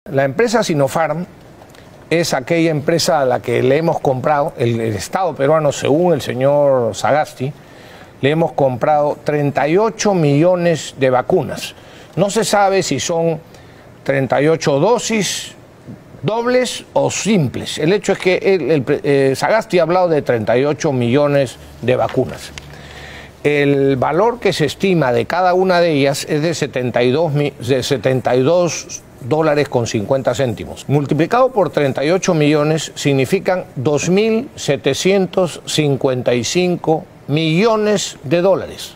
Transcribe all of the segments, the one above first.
La empresa Sinopharm es aquella empresa a la que le hemos comprado, el Estado peruano, según el señor Sagasti, le hemos comprado 38 millones de vacunas. No se sabe si son 38 dosis dobles o simples. El hecho es que Sagasti ha hablado de 38 millones de vacunas. El valor que se estima de cada una de ellas es de 72 dólares con 50 céntimos. Multiplicado por 38 millones significan 2.755 millones de dólares.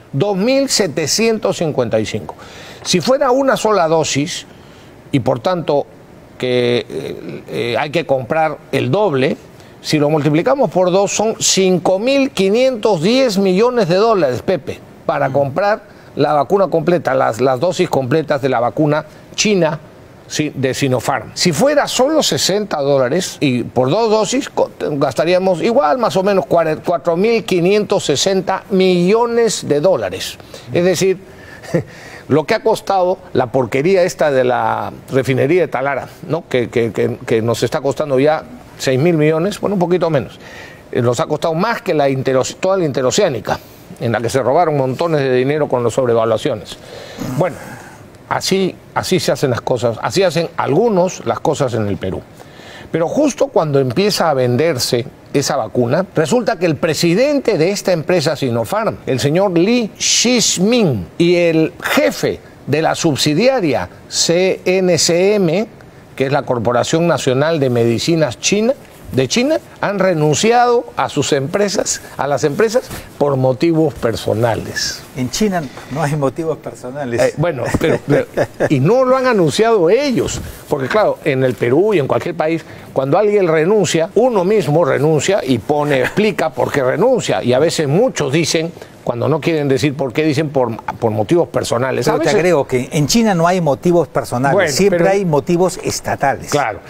2.755. Si fuera una sola dosis, y por tanto que hay que comprar el doble, si lo multiplicamos por dos son 5.510 millones de dólares, Pepe, para comprar la vacuna completa, las dosis completas de la vacuna china de Sinopharm. Si fuera solo 60 dólares y por dos dosis gastaríamos igual más o menos 4.560 millones de dólares. Es decir, lo que ha costado la porquería esta de la refinería de Talara, ¿no? que nos está costando ya 6.000 millones, bueno, un poquito menos. Nos ha costado más que toda la interoceánica, en la que se robaron montones de dinero con las sobrevaluaciones. Bueno, así se hacen las cosas, así hacen algunos las cosas en el Perú. Pero justo cuando empieza a venderse esa vacuna, resulta que el presidente de esta empresa Sinopharm, el señor Li Shizhmin, y el jefe de la subsidiaria CNCM, que es la Corporación Nacional de Medicinas de China, han renunciado a sus empresas, a las empresas, por motivos personales. En China no hay motivos personales. Bueno, y no lo han anunciado ellos, porque claro, en el Perú y en cualquier país, cuando alguien renuncia, uno mismo renuncia y explica por qué renuncia, y a veces muchos dicen, cuando no quieren decir por qué, dicen por motivos personales. Pero te agrego que en China no hay motivos personales, bueno, siempre hay motivos estatales. Claro.